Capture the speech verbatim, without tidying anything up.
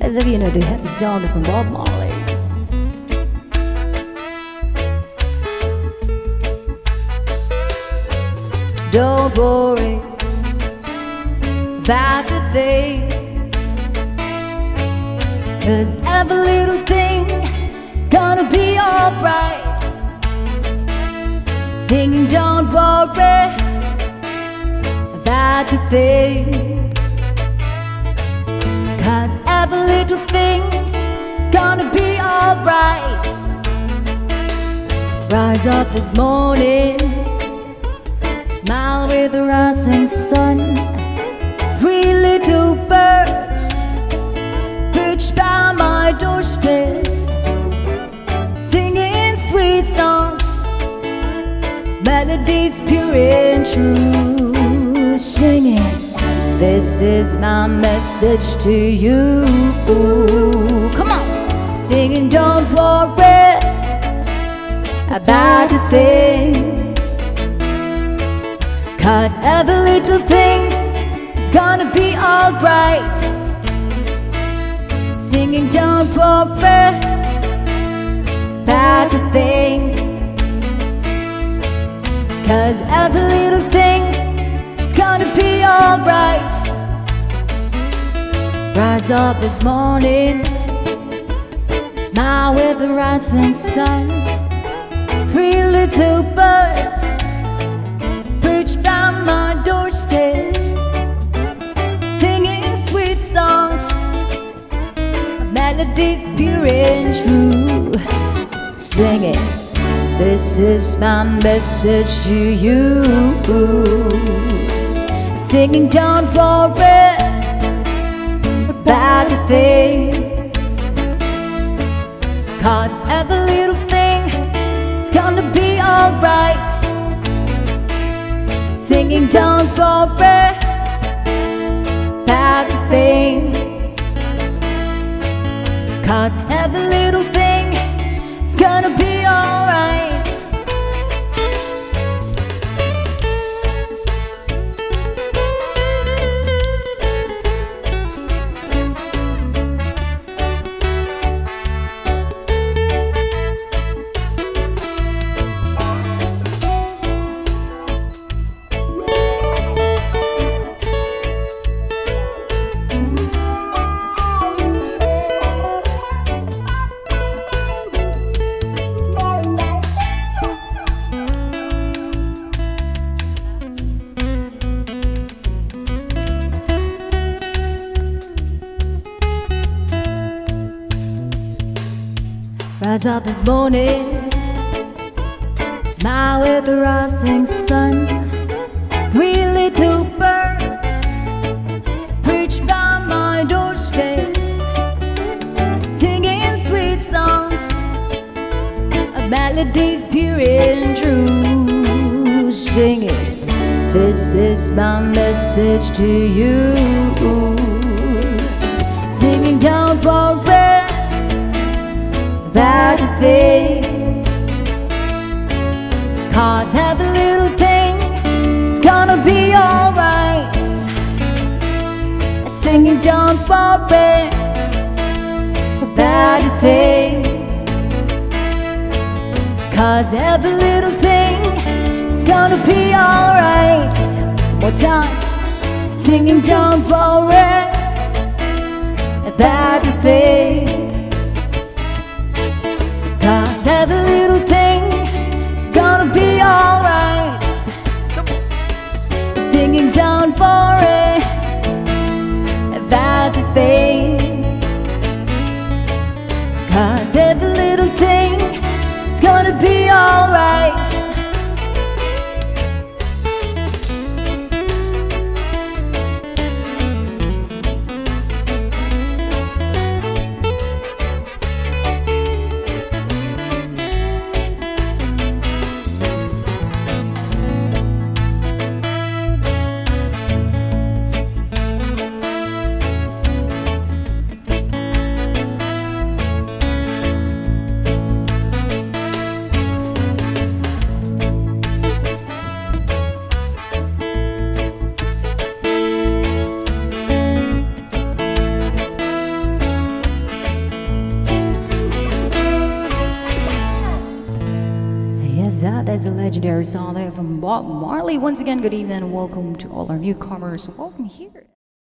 As if you know the happy song from Bob Marley. Don't worry about the thing, 'cause every little thing is gonna be alright. Singing don't worry about the thing, 'cause every little thing is gonna be alright. Rise up this morning, smile with the rising sun. Three little birds perched by my doorstep, singing sweet songs, melodies pure and true. Singing, this is my message to you. Come on! Singing, don't worry about a thing, 'cause every little thing is gonna be alright. Singing, don't worry about a thing, 'cause every little thing is gonna be alright. Rise up this morning, smile with the rising sun. Three little birds perched by my doorstep, singing sweet songs, melodies pure and true. Singing, this is my message to you. Singing, don't worry about a thing, 'cause every little thing is gonna be alright. Singing, don't worry about a thing, 'cause every little thing is gonna be alright. Rise up this morning, smile with the rising sun. Three little birds perched by my doorstep, singing sweet songs, melodies pure and true. Singing, this is my message to you. Singing, don't worry about a thing, 'cause every little thing is gonna be alright. Singing, don't worry about a thing, 'cause every little thing is gonna be alright. One more time. Singing, don't worry about a thing, 'cause every little thing is gonna be alright. Singing, don't worry about a thing, 'cause every little thing is gonna be alright. that is a legendary song there from Bob Marley. Once again, good evening and welcome to all our newcomers. Welcome here.